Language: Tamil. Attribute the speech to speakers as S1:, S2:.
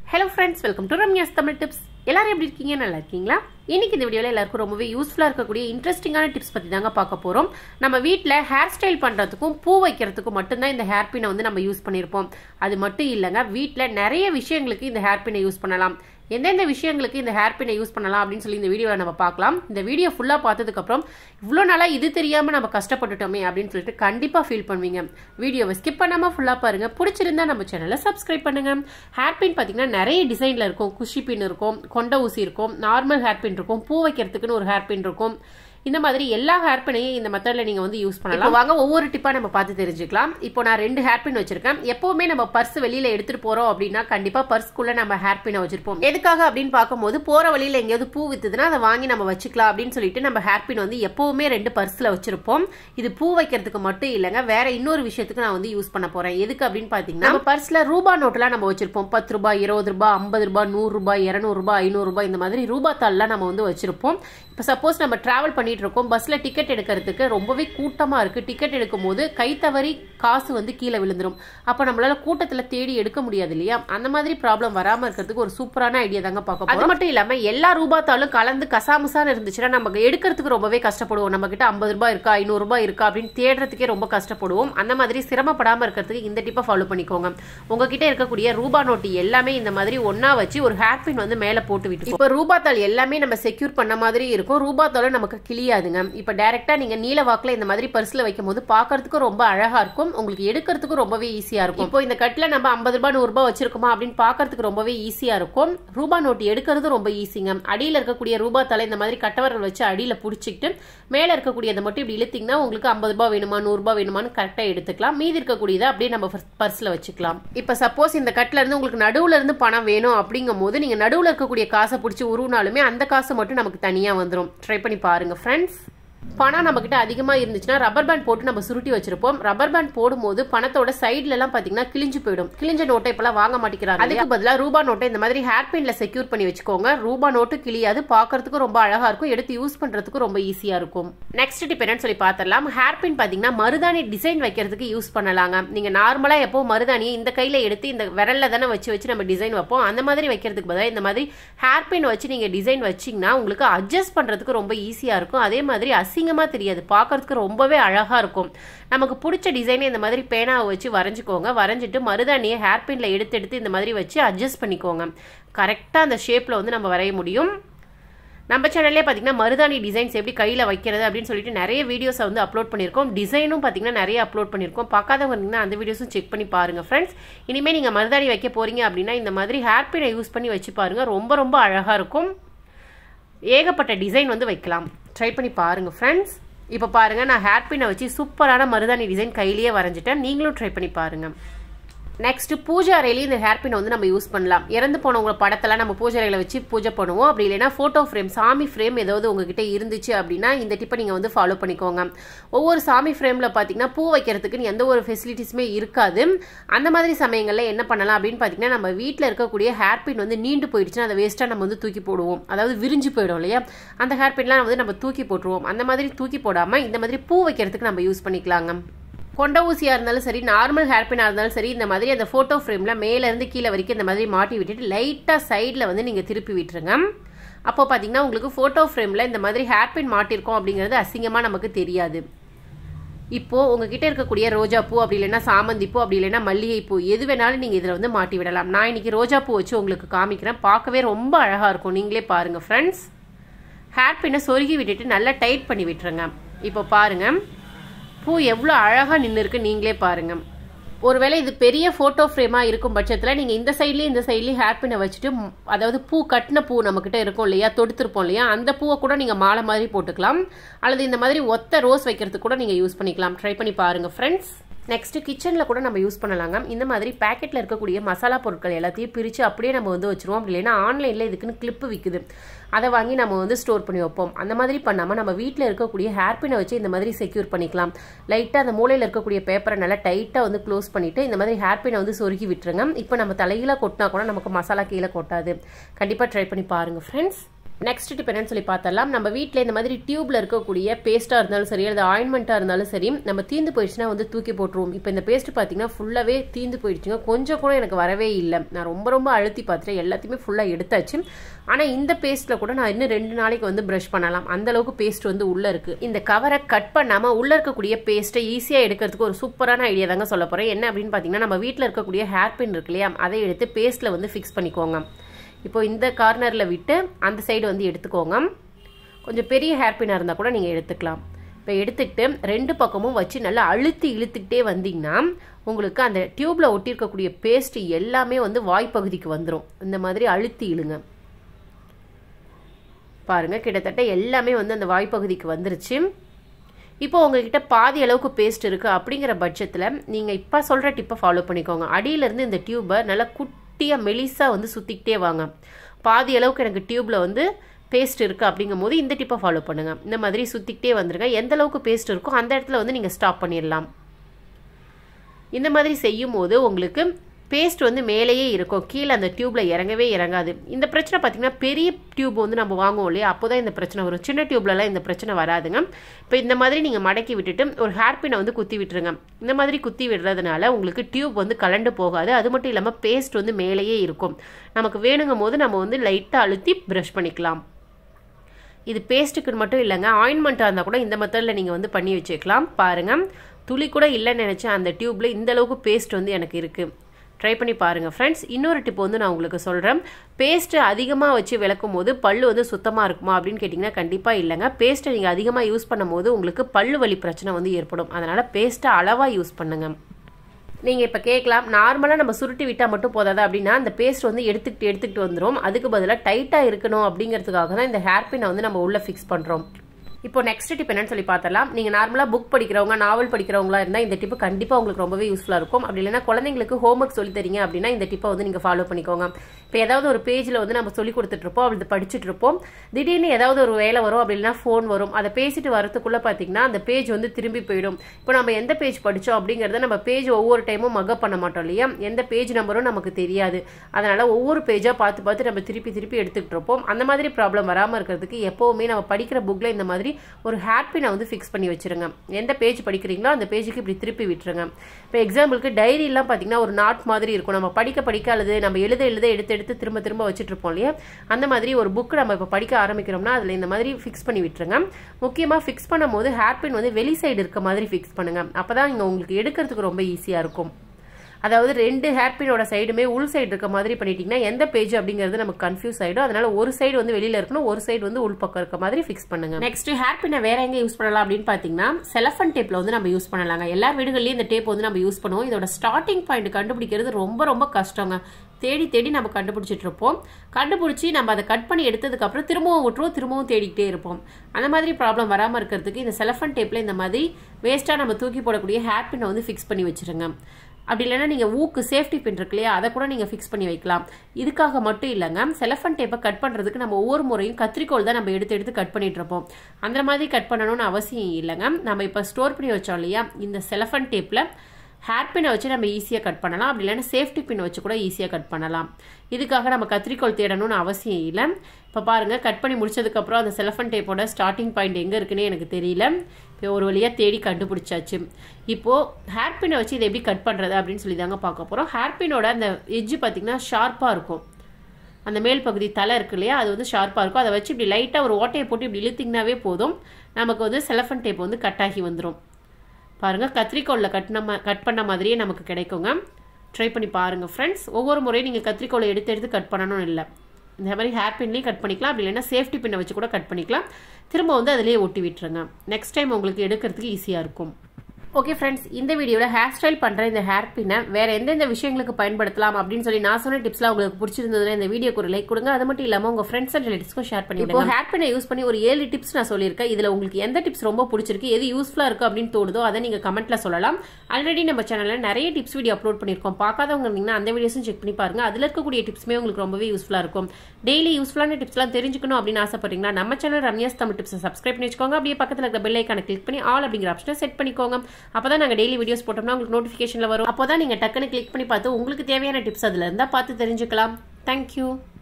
S1: Hello friends, welcome to Ramya's Tamil Tips. எல்லாரும் எப்படி இருக்கீங்க? நல்லா இருக்கீங்களா? இன்னைக்கு இந்த வீடியோல எல்லாருக்கும் ரொம்பவே யூஸ்ஃபுல்லா இருக்கக்கூடிய இன்ட்ரெஸ்டிங்கான டிப்ஸ் பத்தி தாங்க பார்க்க போறோம். நம்ம வீட்ல ஹேர் ஸ்டைல் பண்றதுக்கும் பூ வைக்கிறதுக்கும் மட்டும் தான் இந்த ஹேர் பின்னை வந்து நம்ம யூஸ் பண்ணிருப்போம். அது மட்டும் இல்லங்க, வீட்ல நிறைய விஷயங்களுக்கு இந்த ஹேர் பின்னை யூஸ் பண்ணலாம். எந்தெந்த விஷயங்களுக்கு இந்த ஹேர் பின்னை யூஸ் பண்ணலாம் அப்படின்னு சொல்லி இந்த வீடியோவை நம்ம பார்க்கலாம். இந்த வீடியோ ஃபுல்லா பார்த்ததுக்கு அப்புறம் இவ்வளோ நாளா இது தெரியாம நம்ம கஷ்டப்பட்டுட்டோமே அப்படின்னு சொல்லிட்டு கண்டிப்பா ஃபீல் பண்ணுவீங்க. வீடியோவை ஸ்கிப் பண்ணாம ஃபுல்லா பாருங்க. பிடிச்சிருந்தா நம்ம சேனலை சப்ஸ்கிரைப் பண்ணுங்க. ஹேர் பின் பாத்தீங்கன்னா நிறைய டிசைன்ல இருக்கும். குஷி பின் இருக்கும், கொண்ட ஊசி இருக்கும், நார்மல் ஹேர் பின் இருக்கும், பூ வைக்கிறதுக்குன்னு ஒரு ஹேர் பின் இருக்கும். இந்த மாதிரி எல்லா ஹேர் பின்னையும் இந்த மெத்தட்ல நீங்க வந்து யூஸ் பண்ணலாம். வாங்க ஒவ்வொரு டிப்பா நம்ம பார்த்து தெரிஞ்சுக்கலாம். இப்போ நான் 2 ஹேர் பின் வச்சிருக்கேன். எப்பவுமே நம்ம பர்ஸ் வெளியில எடுத்துட்டு போறோம் அப்படின்னா கண்டிப்பா பர்ஸ்க்குள்ள நம்ம ஹேர் பின்னை வச்சிருப்போம். எதுக்காக அப்படின்னு பார்க்கும்போது போற வழியில எங்கேயாவது பூ வித்துதுன்னா அதை வாங்கி நம்ம வச்சுக்கலாம் அப்படின்னு சொல்லிட்டு நம்ம ஹேர் பின் வந்து எப்பவுமே 2 பர்ஸ்ல வச்சிருப்போம். இது பூ வைக்கிறதுக்கு மட்டும் இல்லைங்க, வேற இன்னொரு விஷயத்துக்கு நான் வந்து யூஸ் பண்ண போறேன். எதுக்கு அப்படின்னு பாத்தீங்கன்னா நம்ம பர்ஸ்ல ரூபா நோட்லாம் நம்ம வச்சிருப்போம். 10 ரூபாய், 20 ரூபாய், 50 ரூபாய், 100 ரூபாய், 200 ரூபாய், 500 ரூபாய், இந்த மாதிரி ரூபா தாள்லாம் நம்ம வந்து வச்சிருப்போம். இப்ப சப்போஸ் நம்ம டிராவல் பண்ணிட்டு இருக்கோம், பஸ்ல டிக்கெட் எடுக்கிறதுக்கு ரொம்பவே கூட்டமா இருக்கு. டிக்கெட் எடுக்கும் போது கை தவறி காசு வந்து கீழே விழுந்துரும். அப்ப நம்மளால கூட்டத்துல தேடி எடுக்க முடியாது இல்லையா? அந்த மாதிரி ப்ராப்ளம் வராம இருக்கிறதுக்கு ஒரு சூப்பரான ஐடியா தாங்க பார்க்க போறோம். அது மட்டும் இல்லாம எல்லா ரூபாத்தாலும் கலந்து கசாமுசான்னு இருந்துச்சுன்னா நம்ம எடுக்கிறதுக்கு ரொம்பவே கஷ்டப்படுவோம். நம்ம கிட்ட 50 ரூபாய் இருக்கா, 500 ரூபாய் இருக்கா அப்படின்னு தேடுறதுக்கே ரொம்ப கஷ்டப்படுவோம். அந்த மாதிரி சிரமப்படாம இருக்கிறதுக்கு இந்த டிப்பை ஃபாலோ பண்ணிக்கோங்க. உங்ககிட்ட இருக்கக்கூடிய ரூபா நோட்டு எல்லாமே இந்த மாதிரி ஒன்னா வச்சு ஒரு ஹேர் பின் வந்து மேல போட்டு விட்டு, இப்ப ரூபாத்தாள் எல்லாமே நம்ம செக்யூர் பண்ண மாதிரி இருக்கும். ரூபாத்தாலும் நமக்கு கிளியாதுங்க. இப்ப டைரக்டா நீங்க நீல வாக்குல இந்த மாதிரி பர்ஸ்ல வைக்கும் போது பாக்கிறதுக்கு ரொம்ப அழகா இருக்கும். உங்களுக்கு எடுக்கிறதுக்கு ரொம்பவே ஈஸியா இருக்கும். இப்போ இந்த கட்ல நம்ம 50 ரூபாய் 100 ரூபாய் வச்சிருக்கோமா அப்படின்னு பாக்கிறதுக்கு ரொம்பவே ஈஸியா இருக்கும். ரூபா நோட்டு எடுக்கிறது ரொம்ப ஈஸிங்க. அடியில இருக்கக்கூடிய ரூபா தலை இந்த மாதிரி கட்டவரல் வச்சு அடியில புடிச்சிட்டு மேல இருக்கக்கூடியதை மட்டும் இப்படி இழுத்தீங்கன்னா உங்களுக்கு 50 ரூபாய் வேணுமா 100 ரூபாய் வேணுமான்னு கரெக்டா எடுத்துக்கலாம். மீதி இருக்கக்கூடியதை அப்படியே நம்ம பர்ஸ்ல வச்சுக்கலாம். இப்ப சப்போஸ் இந்த கட்ல இருந்து உங்களுக்கு நடுவுல இருந்து பணம் வேணும் அப்படிங்கும் போது நீங்க நடுவுல இருக்கக்கூடிய காசை பிடிச்சி உருவினாலுமே அந்த காசு மட்டும் நமக்கு தனியா வந்துடும். ட்ரை பண்ணி பாருங்க ஃப்ரெண்ட்ஸ். பணம் நம்ம கிட்ட அதிகமா இருந்துச்சுன்னா ரப்பர் பேண்ட் போட்டு நம்ம சுருட்டி வச்சிருப்போம். ரப்பர் பேண்ட் போடும்போது பணத்தோட சைட்ல எல்லாம் பாத்தீங்கன்னா கிழிஞ்சு போயிடும். கிழிஞ்ச நோட்டை இப்பெல்லாம் வாங்க மாட்டேங்கிறாங்க. அதுக்கு பதிலா ரூபா நோட்டை இந்த மாதிரி ஹேர் பின்ல செக்யூர் பண்ணி வச்சுக்கோங்க. ரூபா நோட்டு கிளியாது, பாக்குறதுக்கு ரொம்ப அழகா இருக்கும், எடுத்து யூஸ் பண்றதுக்கு ரொம்ப ஈஸியா இருக்கும். நெக்ஸ்ட் டிப் என்னன்னு சொல்லி பாத்திரலாம். ஹேர் பின் பாத்தீங்கன்னா மருதாணி டிசைன் வைக்கிறதுக்கு யூஸ் பண்ணலாங்க. நீங்க நார்மலா எப்போ மருதாணியை இந்த கையில எடுத்து இந்த விரல்ல தானே வச்சு நம்ம டிசைன் வைப்போம். அந்த மாதிரி வைக்கிறதுக்கு பதிலா இந்த மாதிரி ஹேர் பின் வச்சு நீங்க டிசைன் வச்சீங்கன்னா உங்களுக்கு அட்ஜஸ்ட் பண்றதுக்கு ரொம்ப ஈஸியா இருக்கும். அதே மாதிரி அசிங்கமா தெரியாது, பார்க்கறதுக்கு ரொம்பவே அழகா இருக்கும். நமக்கு பிடிச்ச டிசைனை இந்த மாதிரி பேனாவை வச்சு வரைஞ்சுக்கோங்க. வரைஞ்சிட்டு மருதாணியை ஹேர் பின்ல எடுத்து இந்த மாதிரி வச்சு அட்ஜஸ்ட் பண்ணிக்கோங்க. கரெக்டா அந்த ஷேப்ல வந்து நம்ம வரைய முடியும். நம்ம சேனல்லே பார்த்தீங்கன்னா மருதாணி டிசைன்ஸ் எப்படி கையில் வைக்கிறது அப்படின்னு சொல்லிட்டு நிறைய வீடியோஸை வந்து அப்லோட் பண்ணியிருக்கோம். டிசைனும் பார்த்தீங்கன்னா நிறைய அப்லோட் பண்ணியிருக்கோம். பார்க்காதவங்க இருந்தீங்கன்னா அந்த வீடியோஸும் செக் பண்ணி பாருங்க ஃப்ரெண்ட்ஸ். இனிமேல் நீங்கள் மருதாணி வைக்க போறீங்க அப்படின்னா இந்த மாதிரி ஹேர் பின்னை யூஸ் பண்ணி வச்சு பாருங்க. ரொம்ப ரொம்ப அழகா இருக்கும். ஏகப்பட்ட டிசைன் வந்து வைக்கலாம். ட்ரை பண்ணி பாருங்க ஃப்ரெண்ட்ஸ். இப்போ பாருங்க, நான் ஹேர் பின்னை வச்சு சூப்பரான மருதாணி டிசைன் கையிலேயே வரைஞ்சிட்டேன். நீங்களும் ட்ரை பண்ணி பாருங்க. நெக்ஸ்ட் பூஜை அறையிலேயே இந்த ஹேர் பின் வந்து நம்ம யூஸ் பண்ணலாம். இறந்து போனவங்கள படத்தெல்லாம் நம்ம பூஜை அறையில வச்சு பூஜை பண்ணுவோம். அப்படி இல்லைன்னா போட்டோ ஃப்ரேம், சாமி ஃப்ரேம் ஏதாவது உங்ககிட்ட இருந்துச்சு அப்படின்னா இந்த டிப்பை நீங்க வந்து ஃபாலோ பண்ணிக்கோங்க. ஒவ்வொரு சாமி ஃப்ரேம்ல பாத்தீங்கன்னா பூ வைக்கிறதுக்கு எந்த ஒரு ஃபெசிலிட்டிஸுமே இருக்காது. அந்த மாதிரி சமயங்கள்ல என்ன பண்ணலாம் அப்படின்னு பாத்தீங்கன்னா நம்ம வீட்டில் இருக்கக்கூடிய ஹேர் பின் வந்து நீண்டு போயிடுச்சுன்னா அதை வேஸ்டா நம்ம வந்து தூக்கி போடுவோம். அதாவது விரிஞ்சு போயிடும் இல்லையா? அந்த ஹேர் பின்லாம் வந்து நம்ம தூக்கி போட்டுருவோம். அந்த மாதிரி தூக்கி போடாம இந்த மாதிரி பூ வைக்கிறதுக்கு நம்ம யூஸ் பண்ணிக்கலாங்க. கொண்ட ஊசியா இருந்தாலும் சரி, நார்மல் ஹேர் பின்னா இருந்தாலும் சரி, இந்த மாதிரி அந்த போட்டோ ஃப்ரேம்ல மேல இருந்து கீழே வரைக்கும் இந்த மாதிரி மாட்டி விட்டுட்டு லைட்டா சைட்ல வந்து நீங்க திருப்பி விட்டுருங்க. அப்போ பாத்தீங்கன்னா உங்களுக்கு போட்டோ ஃப்ரேம்ல இந்த மாதிரி ஹேர் பின் மாட்டிருக்கோம் அப்படிங்கிறது அசிங்கமா நமக்கு தெரியாது. இப்போ உங்ககிட்ட இருக்கக்கூடிய ரோஜா பூ, அப்படி இல்லைன்னா சாமந்தி பூ, அப்படி இல்லைன்னா மல்லிகை பூ, எது வேணாலும் நீங்க இதுல வந்து மாட்டி விடலாம். நான் இன்னைக்கு ரோஜா பூ வச்சு உங்களுக்கு காமிக்கிறேன். பார்க்கவே ரொம்ப அழகா இருக்கும். நீங்களே பாருங்க ஃப்ரெண்ட்ஸ். ஹேர் பின்னை சொருகி விட்டுட்டு நல்லா டைட் பண்ணி விட்டுருங்க. இப்போ பாருங்க பூ எவ்வளோ அழகா நின்று இருக்கு. நீங்களே பாருங்க. ஒருவேளை இது பெரிய போட்டோ ஃப்ரேமா இருக்கும் பட்சத்துல நீங்க இந்த சைட்லயும் ஹேர் பின்னை வச்சுட்டு, அதாவது பூ கட்டின பூ நம்ம கிட்ட இருக்கும் இல்லையா, தொடுத்திருப்போம் இல்லையா, அந்த பூவை கூட நீங்க மாலை மாதிரி போட்டுக்கலாம். அல்லது இந்த மாதிரி ஒத்த ரோஸ் வைக்கிறதுக்கு கூட நீங்க யூஸ் பண்ணிக்கலாம். ட்ரை பண்ணி பாருங்க ஃப்ரெண்ட்ஸ். நெக்ஸ்ட் கிச்சன்ல கூட நம்ம யூஸ் பண்ணலாங்க. இந்த மாதிரி பேக்கெட்ல இருக்கக்கூடிய மசாலா பொருட்கள் எல்லாத்தையும் பிரிச்சு அப்படியே நம்ம வந்து வச்சிருவோம். அப்படி இல்லைன்னா ஆன்லைன்ல இதுக்குன்னு கிளிப்பு விற்குது, அதை வாங்கி நம்ம வந்து ஸ்டோர் பண்ணி வைப்போம். அந்த மாதிரி பண்ணாம நம்ம வீட்டில் இருக்கக்கூடிய ஹேர் பின்னை வச்சு இந்த மாதிரி செக்யூர் பண்ணிக்கலாம். லைட்டா அந்த மூலையில இருக்கக்கூடிய பேப்பரை நல்லா டைட்டா வந்து க்ளோஸ் பண்ணிட்டு இந்த மாதிரி ஹேர் பின்னை வந்து சொருகி விட்டுருங்க. இப்போ நம்ம தலையில கொட்டினா கூட நமக்கு மசாலா கீழே கொட்டாது. கண்டிப்பா ட்ரை பண்ணி பாருங்க ஃப்ரெண்ட்ஸ். நெக்ஸ்ட் டிப் என்னன்னு சொல்லி பார்த்தலாம். நம்ம வீட்டில் இந்த மாதிரி டியூப்ல இருக்கக்கூடிய பேஸ்ட்டாக இருந்தாலும் சரி அல்லது ஆயின்மெண்ட்டாக இருந்தாலும் சரி நம்ம தீந்து போயிடுச்சுன்னா வந்து தூக்கி போட்டுருவோம். இப்போ இந்த பேஸ்ட் பார்த்தீங்கன்னா ஃபுல்லாகவே தீந்து போயிடுச்சுங்க. கொஞ்சம் கூட எனக்கு வரவே இல்லை. நான் ரொம்ப அழுத்தி பார்த்துட்டேன், எல்லாத்தையுமே ஃபுல்லாக எடுத்தாச்சு. ஆனால் இந்த பேஸ்ட்டில் கூட நான் இன்னும் 2 நாளைக்கு வந்து ப்ரஷ் பண்ணலாம். அந்த அளவுக்கு பேஸ்ட் வந்து உள்ளே இருக்குது. இந்த கவரை கட் பண்ணாமல் உள்ளே இருக்கக்கூடிய பேஸ்ட்டை ஈஸியாக எடுக்கிறதுக்கு ஒரு சூப்பரான ஐடியா தாங்க சொல்ல போகிறேன். என்ன அப்படின்னு பார்த்தீங்கன்னா, நம்ம வீட்டில் இருக்கக்கூடிய ஹேர்பின் இருக்கு இல்லையா, அதை எடுத்து பேஸ்ட்டில் வந்து ஃபிக்ஸ் பண்ணிக்கோங்க. இப்போ இந்த கார்னரில் விட்டு அந்த சைடு வந்து எடுத்துக்கோங்க. கொஞ்சம் பெரிய ஹேர்பினாக இருந்தால் கூட நீங்கள் எடுத்துக்கலாம். இப்போ எடுத்துக்கிட்டு 2 பக்கமும் வச்சு நல்லா அழுத்தி இழுத்துக்கிட்டே வந்தீங்கன்னா உங்களுக்கு அந்த டியூப்பில் ஒட்டியிருக்கக்கூடிய பேஸ்ட் எல்லாமே வந்து வாய்ப்பகுதிக்கு வந்துடும். இந்த மாதிரி அழுத்தி இழுங்க. பாருங்கள், கிட்டத்தட்ட எல்லாமே வந்து அந்த வாய்ப்பகுதிக்கு வந்துருச்சு. இப்போ உங்ககிட்ட பாதி அளவுக்கு பேஸ்ட் இருக்குது அப்படிங்கிற பட்சத்தில் நீங்கள் இப்போ சொல்கிற டிப்பை ஃபாலோ பண்ணிக்கோங்க. அடியிலேருந்து இந்த டியூப்பை நல்லா குட்டியாக மெலிசாக வந்து சுற்றிக்கிட்டே வாங்க. பாதி அளவுக்கு எனக்கு டியூப்பில் வந்து பேஸ்ட் இருக்குது அப்படிங்கும் போது இந்த டிப்பை ஃபாலோ பண்ணுங்கள். இந்த மாதிரி சுற்றிக்கிட்டே வந்துடுங்க. எந்த அளவுக்கு பேஸ்ட் இருக்கோ அந்த இடத்துல வந்து நீங்கள் ஸ்டாப் பண்ணிடலாம். இந்த மாதிரி செய்யும் போது உங்களுக்கு பேஸ்ட் வந்து மேலேயே இருக்கும், கீழே அந்த டியூப்பில் இறங்கவே இறங்காது. இந்த பிரச்சனை பார்த்திங்கன்னா பெரிய டியூப் வந்து நம்ம வாங்குவோம் இல்லையா, அப்போ தான் இந்த பிரச்சனை வரும். சின்ன டியூப்லலாம் இந்த பிரச்சனை வராதுங்க. இப்போ இந்த மாதிரி நீங்கள் மடக்கி விட்டுட்டு ஒரு ஹேர்பினை வந்து குத்தி விட்டுருங்க. இந்த மாதிரி குத்தி விடுறதுனால உங்களுக்கு டியூப் வந்து கலண்டு போகாது. அது மட்டும் இல்லாமல் பேஸ்ட் வந்து மேலேயே இருக்கும். நமக்கு வேணுங்கும் போது நம்ம வந்து லைட்டாக அழுத்தி ப்ரஷ் பண்ணிக்கலாம். இது பேஸ்ட்டுக்கு மட்டும் இல்லைங்க, ஆயின்மெண்ட்டாக இருந்தால் கூட இந்த மெத்தடில் நீங்கள் வந்து பண்ணி வச்சுக்கலாம். பாருங்கள், துளி கூட இல்லைன்னு நினச்சேன் அந்த டியூப்பில் இந்த அளவுக்கு பேஸ்ட் வந்து எனக்கு இருக்குது. ட்ரை பண்ணி பாருங்கள் ஃப்ரெண்ட்ஸ். இன்னொரு டிப் வந்து நான் உங்களுக்கு சொல்கிறேன். பேஸ்ட்டு அதிகமாக வச்சு விளக்கும் போது பல்லு வந்து சுத்தமாக இருக்குமா அப்படின்னு கேட்டிங்கன்னா கண்டிப்பாக இல்லைங்க. பேஸ்ட்டை நீங்கள் அதிகமாக யூஸ் பண்ணும் போது உங்களுக்கு பல்லு வலி பிரச்சனை வந்து ஏற்படும். அதனால் பேஸ்ட்டை அளவாக யூஸ் பண்ணுங்கள். நீங்கள் இப்போ கேட்கலாம், நார்மலாக நம்ம சுருட்டி விட்டால் மட்டும் போதாதா அப்படின்னா அந்த பேஸ்ட் வந்து எடுத்துக்கிட்டு வந்துடும். அதுக்கு பதிலாக டைட்டாக இருக்கணும் அப்படிங்கிறதுக்காக தான் இந்த ஹேர்பினை வந்து நம்ம உள்ளே ஃபிக்ஸ் பண்ணுறோம். இப்போ நெக்ஸ்ட் டிப் என்னன்னு சொல்லி பார்த்தலாம். நீங்கள் நார்மலாக புக் படிக்கிறவங்க, நாவல் படிக்கிறவங்களா இருந்தால் இந்த டிப்பு கண்டிப்பாக உங்களுக்கு ரொம்பவே யூஸ்ஃபுல்லாக இருக்கும். அப்படி இல்லைன்னா குழந்தைங்களுக்கு ஹோம்ஒர்க் சொல்லி தரீங்க அப்படின்னா இந்த டிப்பை வந்து நீங்கள் ஃபாலோ பண்ணிக்கோங்க. இப்போ ஏதாவது ஒரு பேஜில் வந்து நம்ம சொல்லி கொடுத்துட்ருப்போம், அப்படி படிச்சுட்டு இருப்போம். திடீர்னு ஏதாவது ஒரு வேலை வரும், அப்படி இல்லைன்னா ஃபோன் வரும். அதை பேசிட்டு வரதுக்குள்ளே பார்த்தீங்கன்னா அந்த பேஜ் வந்து திரும்பி போயிடும். இப்போ நம்ம எந்த பேஜ் படித்தோம் அப்படிங்கிறத நம்ம பேஜ் ஒவ்வொரு டைமும் மக்கப் பண்ண மாட்டோம் இல்லையா, எந்த பேஜ் நம்பரும் நமக்கு தெரியாது. அதனால் ஒவ்வொரு பேஜாக பார்த்து நம்ம திருப்பி எடுத்துக்கிட்டு இருப்போம். அந்த மாதிரி ப்ராப்ளம் வராமல் இருக்கிறதுக்கு எப்போவுமே நம்ம படிக்கிற புக்கில் இந்த மாதிரி ஒரு ஹேர்பினை வந்து ஃபிக்ஸ் பண்ணி வச்சிருங்க. எந்த பேஜ் படிக்கிறீங்களோ அந்த பேஜுக்கு இப்படி திருப்பி விட்டுருங்க. இப்போ எக்ஸாம்பிளுக்கு டைரியெல்லாம் பார்த்தீங்கன்னா ஒரு நாட் மாதிரி இருக்கும். நம்ம படிக்க அல்லது நம்ம எழுத எடுத்து திரும்ப வச்சுட்டு இருப்போம் இல்லையா, அந்த மாதிரி ஒரு புக் நம்ம இப்போ படிக்க ஆரம்பிக்கிறோம்னா அதில் இந்த மாதிரி ஃபிக்ஸ் பண்ணி விட்டுருங்க. முக்கியமாக ஃபிக்ஸ் பண்ணும் போது ஹேர்பின் வந்து வெளி சைடு இருக்க மாதிரி ஃபிக்ஸ் பண்ணுங்க. அப்போ தான் இங்கே உங்களுக்கு எடுக்கிறதுக்கு ரொம்ப ஈஸியாக இருக்கும். அதாவது 2 ஹேர்பினோட சைடுமே உள் சைடு இருக்க மாதிரி பண்ணிட்டீங்கன்னா எந்த பேஜ் அப்படிங்கிறது நமக்கு கன்ஃபியூஸ் ஆயிடும். அதனால ஒரு சைடு வந்து வெளியில இருக்கணும், ஒரு சைடு வந்து உள் பக்கம் இருக்க மாதிரி ஃபிக்ஸ் பண்ணுங்க. நெக்ஸ்ட் ஹேர்பினை வேற எங்க யூஸ் பண்ணலாம் அப்படின்னு பாத்தீங்கன்னா செலஃபன் டேப்ல வந்து நம்ம யூஸ் பண்ணலாங்க. எல்லா வீடுகள்லயும் இந்த டேப் வந்து நம்ம யூஸ் பண்ணுவோம். இதோட ஸ்டார்டிங் பாயிண்ட் கண்டுபிடிக்கிறது ரொம்ப கஷ்டங்க. தேடி நம்ம கண்டுபிடிச்சிட்டு இருப்போம். கண்டுபிடிச்சி நம்ம அதை கட் பண்ணி எடுத்ததுக்கு அப்புறம் திரும்பவும் விட்டுருவோம், திரும்பவும் தேடிக்கிட்டே இருப்போம். அந்த மாதிரி ப்ராப்ளம் வராமல் இருக்கிறதுக்கு இந்த செலஃபன் டேப்ல இந்த மாதிரி வேஸ்டா நம்ம தூக்கி போடக்கூடிய ஹேர்பினை வந்து ஃபிக்ஸ் பண்ணி வச்சிருங்க. அப்படி இல்லைன்னா நீங்கள் ஊக்கு சேஃப்டி பின் இருக்கு இல்லையா, அதை கூட நீங்கள் ஃபிக்ஸ் பண்ணி வைக்கலாம். இதுக்காக மட்டும் இல்லைங்க, செலஃபன் டேப்பை கட் பண்ணுறதுக்கு நம்ம ஒவ்வொரு முறையும் கத்திரிக்கோள் தான் நம்ம எடுத்து கட் பண்ணிட்டு இருப்போம். அந்த மாதிரி கட் பண்ணணும்னு அவசியம் இல்லைங்க. நம்ம இப்போ ஸ்டோர் பண்ணி வச்சோம் இல்லையா, இந்த செலஃபன் டேப்பில் ஹேர்பினை வச்சு நம்ம ஈஸியாக கட் பண்ணலாம். அப்படி இல்லைன்னா சேஃப்டி பின் வச்சு கூட ஈஸியாக கட் பண்ணலாம். இதுக்காக நம்ம கத்திரிக்கோள் தேடணும்னு அவசியம் இல்லை. இப்போ பாருங்கள், கட் பண்ணி முடிச்சதுக்கப்புறம் அந்த செலஃபன் டேப்போட ஸ்டார்டிங் பாயிண்ட் எங்கே இருக்குன்னே எனக்கு தெரியல. இப்போ ஒரு வழியாக தேடி கண்டுபிடிச்சாச்சு. இப்போது ஹேர்பினை வச்சு இதை எப்படி கட் பண்ணுறது அப்படின்னு சொல்லி தாங்க பார்க்க போகிறோம். ஹேர்பினோட அந்த எட்ஜு பார்த்திங்கன்னா ஷார்ப்பாக இருக்கும். அந்த மேல் பகுதி தலை இருக்கு இல்லையா, அது வந்து ஷார்ப்பாக இருக்கும். அதை வச்சு இப்படி லைட்டாக ஒரு ஓட்டையை போட்டு இப்படி இழுத்திங்கனாவே போதும், நமக்கு வந்து செலஃபன் டேப் வந்து கட் ஆகி வந்துடும். பாருங்கள், கத்திரிக்கோளில் கட் பண்ண மாதிரியே நமக்கு கிடைக்குங்க. ட்ரை பண்ணி பாருங்கள் ஃப்ரெண்ட்ஸ். ஒவ்வொரு முறையும் நீங்கள் கத்திரிக்கோளை எடுத்து கட் பண்ணணும் இல்லை, இந்த மாதிரி ஹேர்பின்லேயும் கட் பண்ணிக்கலாம். அப்படி இல்லைன்னா சேஃப்டி பின்னை வச்சு கூட கட் பண்ணிக்கலாம். திரும்ப வந்து அதிலேயே ஒட்டி விட்டுருங்க. நெக்ஸ்ட் டைம் உங்களுக்கு எடுக்கிறதுக்கு ஈஸியாக இருக்கும். ஓகே ஃப்ரெண்ட்ஸ், இந்த வீடியோவில் ஹேர் ஸ்டைல் பண்ணுற இந்த ஹேர்பினை வேறு எந்தெந்த விஷயங்களுக்கு பயன்படுத்தலாம் அப்படின்னு சொல்லி நான் சொன்ன டிப்ஸ்லாம் உங்களுக்கு பிடிச்சிருந்ததுன்னா இந்த வீடியோக்கு ஒரு லைக் கொடுங்க. அது மட்டும் இல்லாமல் உங்கள் ஃப்ரெண்ட்ஸ் அண்ட் ரிலேட்டிவ்ஸ்க்கும் ஷேர் பண்ணிடுங்க. இப்போ ஹேர்பினை யூஸ் பண்ணி ஒரு 7 டிப்ஸ் நான் சொல்லியிருக்கேன். இதில் உங்களுக்கு எந்த டிப்ஸ் ரொம்ப பிடிச்சிருக்கு, எது யூஸ்ஃபுல்லாக இருக்குது அப்படின்னு தோணுதோ அதை நீங்கள் கமெண்ட்டில் சொல்லலாம். ஆல்ரெடி நம்ம சேனலில் நிறைய டிப்ஸ் வீடியோ அப்லோட் பண்ணியிருக்கோம். பார்க்காதவங்க இருந்தீங்கன்னா அந்த வீடியோஸும் செக் பண்ணி பாருங்க. அதில் இருக்கக்கூடிய டிப்ஸுமே உங்களுக்கு ரொம்பவே யூஸ்ஃபுல்லாக இருக்கும். டெய்லி யூஸ்ஃபுல்லான டிப்ஸ்லாம் தெரிஞ்சுக்கணும் அப்படின்னு ஆசைப்படுறீங்கன்னா நம்ம சேனல் ரம்யாஸ் தமிழ் டிப்ஸை சப்ஸ்கிரைப் பண்ணி வச்சுக்கோங்க. அப்படியே பக்கத்தில் இருக்க பெல் ஐக்கானை கிளிக் பண்ணி ஆல் அப்படிங்கிற ஆப்ஷனை செட் பண்ணிக்கோங்க. அப்பதான் நாங்கள் டெய்லி வீடியோஸ் போட்டோம்னா உங்களுக்கு நோட்டிஃபிகேஷன்ல வரும். அப்போதான் நீங்க டக்குன்னு கிளிக் பண்ணி பார்த்து உங்களுக்கு தேவையான டிப்ஸ் அதுல இருந்தா பார்த்து தெரிஞ்சுக்கலாம். தேங்க்யூ.